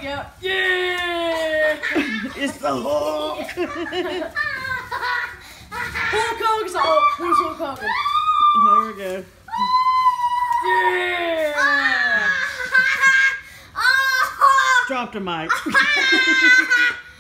we go. Yeah! It's the Hulk. Hulk Hogan's out. Who's Hulk Hogan? There we go. Yeah! Drop the mic.